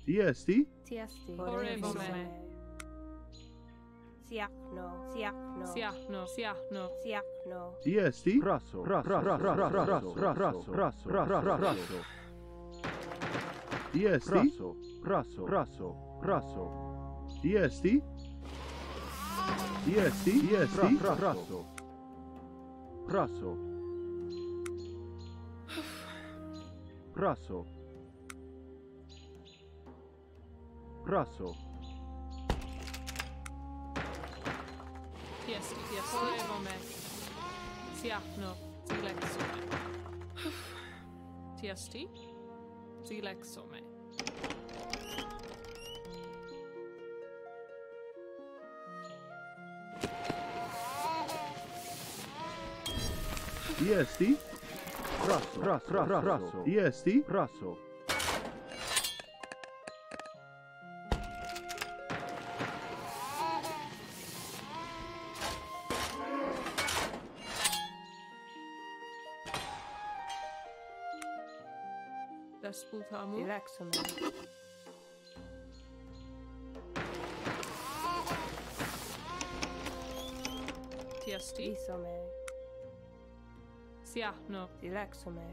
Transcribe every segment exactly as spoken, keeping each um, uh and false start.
Iesti? Tiesti. Orevome. Siachno. Siachno. Siachno. Siachno. Siachno. Iesti? Rasso, rasso, rasso, rasso, rasso, rasso, rasso, rasso. Iesti? Rasso, rasso, rasso, rasso. Iesti? Iesti? Iesti? Rasso. Rasso. Rasso. Rasso. Tiesti. Tiesti. Orevome. Siachno. Zilexome. Tiesti. Zilexome. Iesti? Rasso, rasso, rasso, rasso. Iesti? Rasso. Desputamu. Dilexome. Tiesti. Isome. Siachno. Dilexome.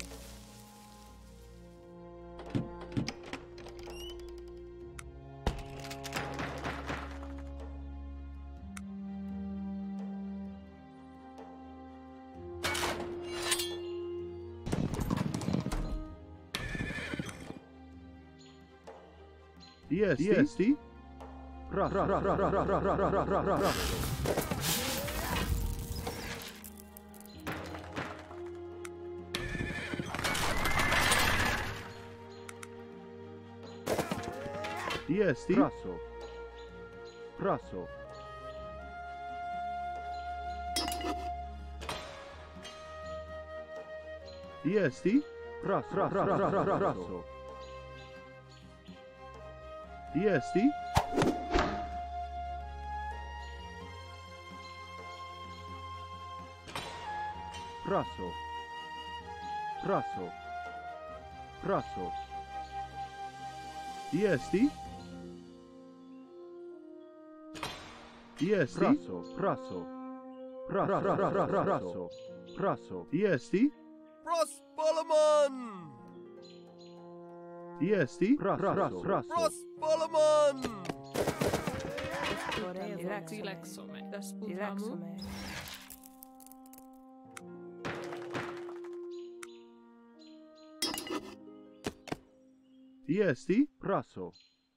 Iesti? Iesti? Rasso, rasso, rasso, rasso, rasso, rasso, rasso. Iesti? Rasso. Rasso. Iesti? Rasso, rasso, rasso, rasso, rasso. Iesti? Rasso. Rasso. Rasso. Iesti? Iesti? Rasso. Rasso. Rasso. Rasso. Rasso. Rasso. Iesti? Prospolaman! Iesti? Rasso. Rasso. Rasso. Prospolaman! Orevome. Zilexome. Desputamu. Dilexome. Iesti? Rasso.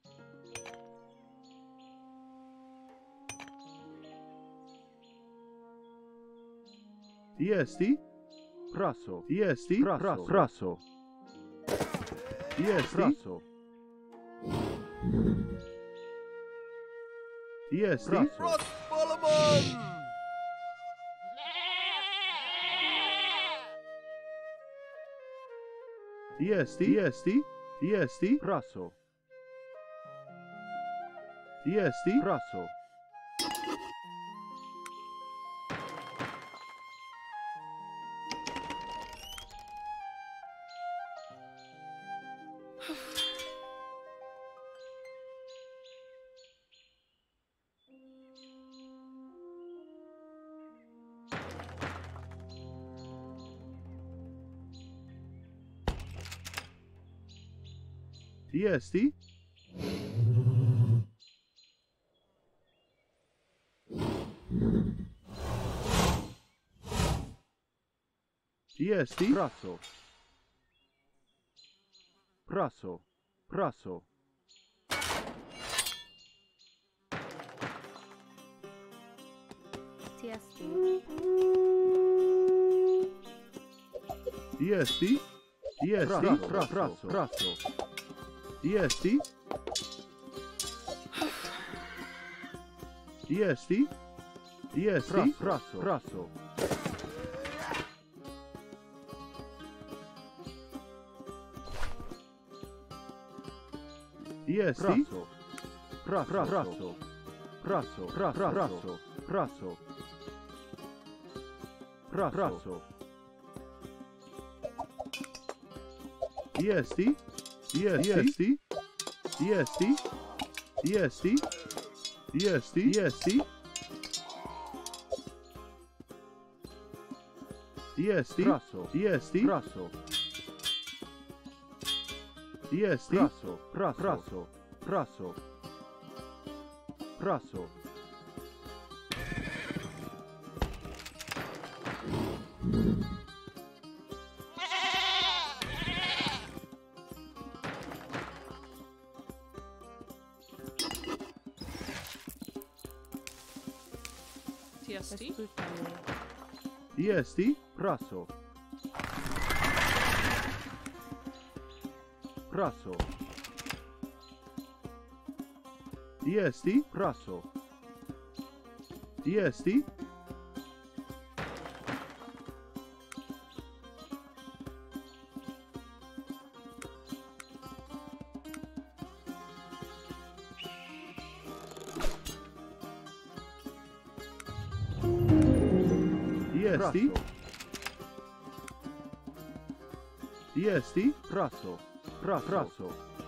Iesti? Rasso. Iesti? Rasso. Rasso. Iesti? Rasso. Iesti? Rasso. Prospolaman! Iesti? Iesti? Iesti? Rasso. Iesti? Rasso. Iesti? Iesti? Rasso. Rasso. Rasso. Tiesti. Iesti? Iesti? Rasso. Rasso. Rasso. Iesti? Iesti? Iesti? Rasso. Rasso. Iesti? Rasso. Rasso. Rasso. Rasso. Rasso. Rasso. Rasso. Rasso. Iesti? Iesti? est, est, est, est, est, praso, est, praso, est, praso, praso, praso, praso. Tiesti. Est, praso, praso, est, praso, est, Iesti, Iesti, praso, pra, praso,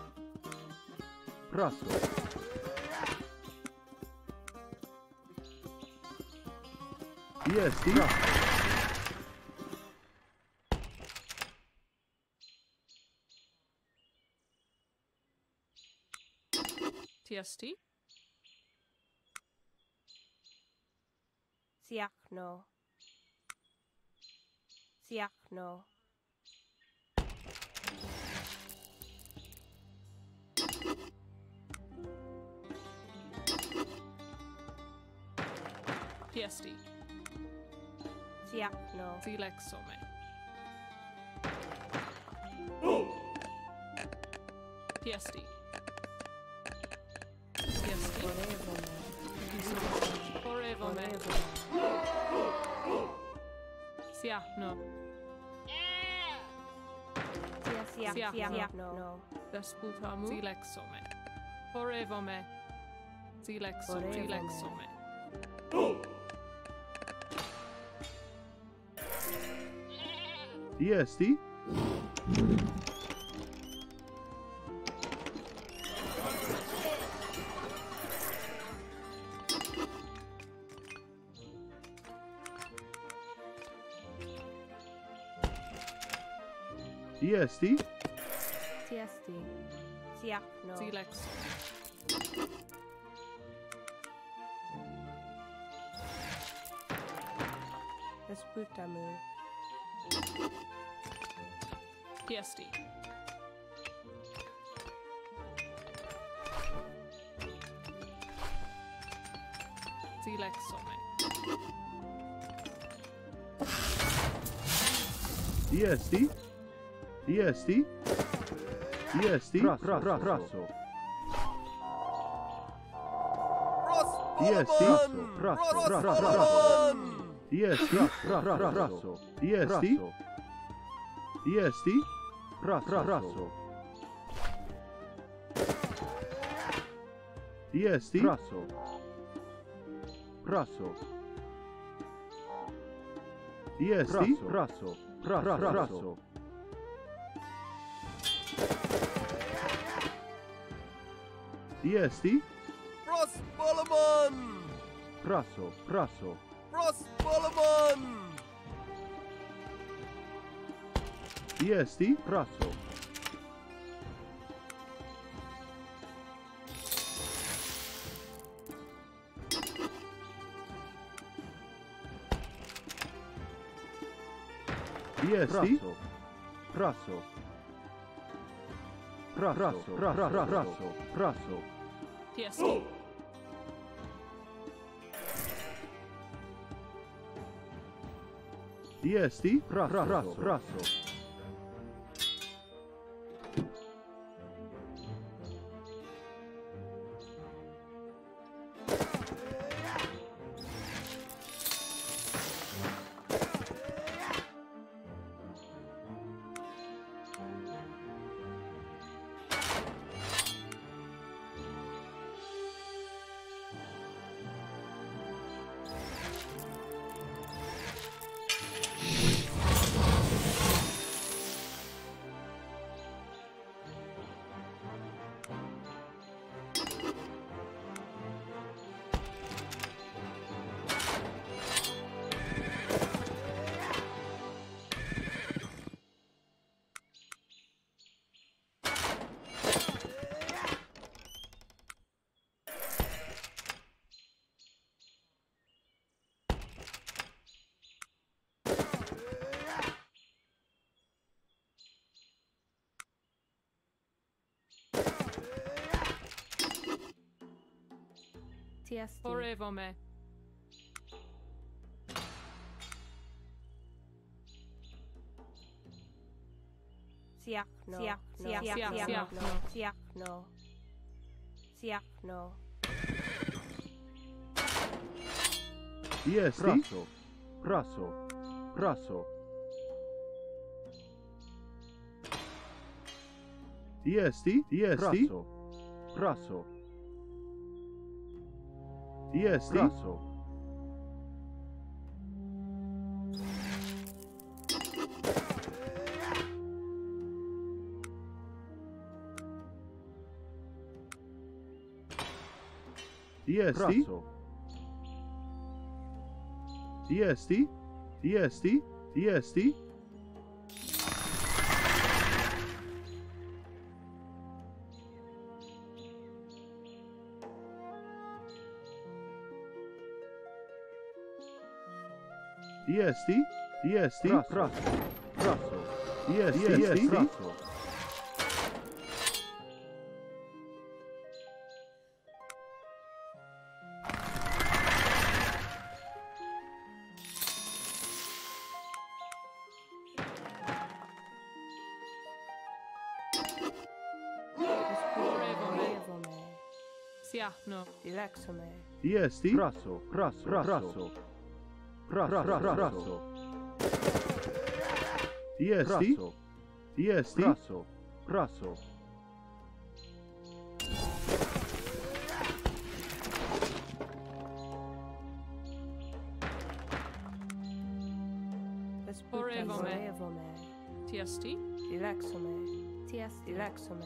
praso. Iesti, praso. Tiesti. Siachno. Siachno. Tiesti. Siachno. Silexome. Tiesti. Tiesti. Orevome. Siachno. Siachno. Desputamu. Silexome. Orevome. Silexome. Silexome. Iesti, Iesti, Tiesti. Siachno. Silexome. Desputamu. Tiesti. Silexome. Iesti, Iesti, Iesti, pra, pra, pra, praso. Iesti, praso, pra, pra, praso. Iesti, pra, pra, pra, praso. Iesti, Iesti, pra, pra, praso. Iesti, praso, praso. Iesti, praso, pra, pra, praso. Iesti, Pros Balaman! praso, praso. Pros Balaman! Iesti, praso. Iesti, praso, praso, praso, pra, pra, praso, praso. Tiesti. Iesti, pra, pra, praso, praso. Tiesti. Orevome. Siachno. Siachno. Siachno. Siachno. Siachno. Siachno. Tiesti. Raso. Raso. Raso. Tiesti. Tiesti. Raso. Raso. Tiesti. Raso. Tiesti. Raso. Tiesti. Tiesti. Tiesti. Tiesti. Tiesti. Raso. Raso. Tiesti. Tiesti. Raso. Orevome. Siachno. Dilexome. Tiesti. Raso. Raso. Raso. Raso. Raso. Tiesti. Tiesti. Raso. Raso. Orevome. Orevome. Tiesti. Dilexome. Tiesti. Dilexome.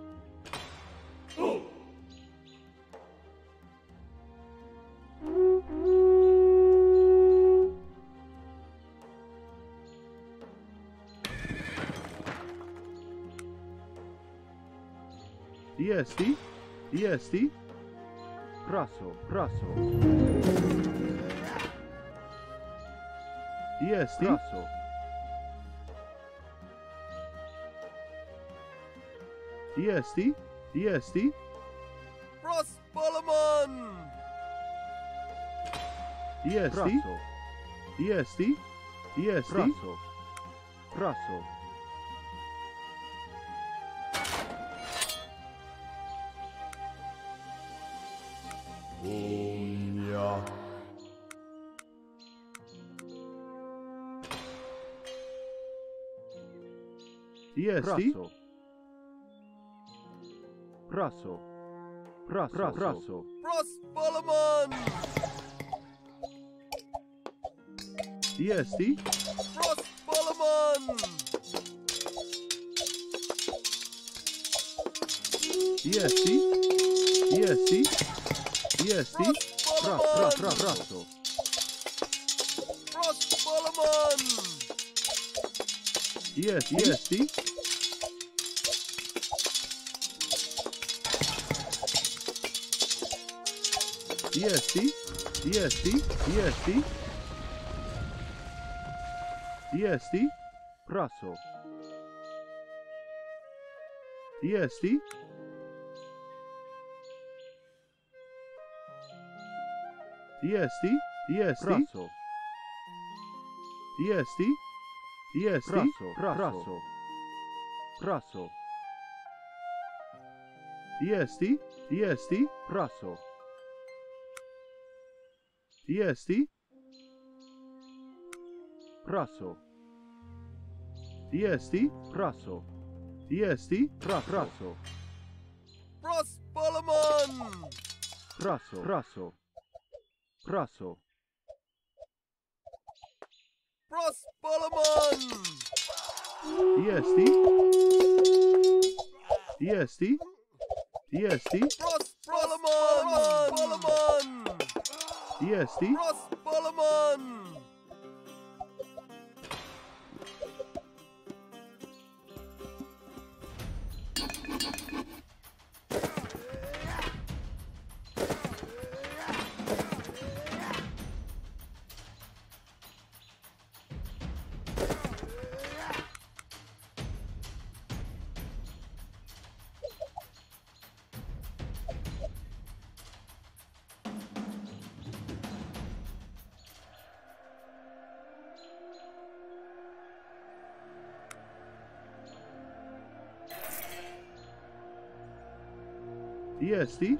Tiesti. Tiesti. Raso. Raso. Tiesti. Raso. Tiesti. Tiesti. Prospalamon! Tiesti. Raso. Tiesti. Tiesti. Raso. Raso. Omnia. Tiesti. Raso. Raso. Raso. Raso. Prospalamon! Tiesti. Prospalamon! Tiesti. Tiesti. Tiesti. Ra. Ra. Ra. Raso. Prospalamon! Tiesti. Tiesti. Tiesti. Tiesti. Tiesti. Tiesti. Raso. Tiesti. Tiesti. Tiesti. Raso. Tiesti. Tiesti. Raso. Raso. Raso. Tiesti. Tiesti. Raso. Tiesti. Raso. Tiesti. Raso. Tiesti. Ra. Raso. Prospalamon! Raso. Raso. Raso. Prospalamon! Tiesti. Tiesti. Tiesti. Prospalamon! Prospalamon! Tiesti. Prospalamon! Iesti?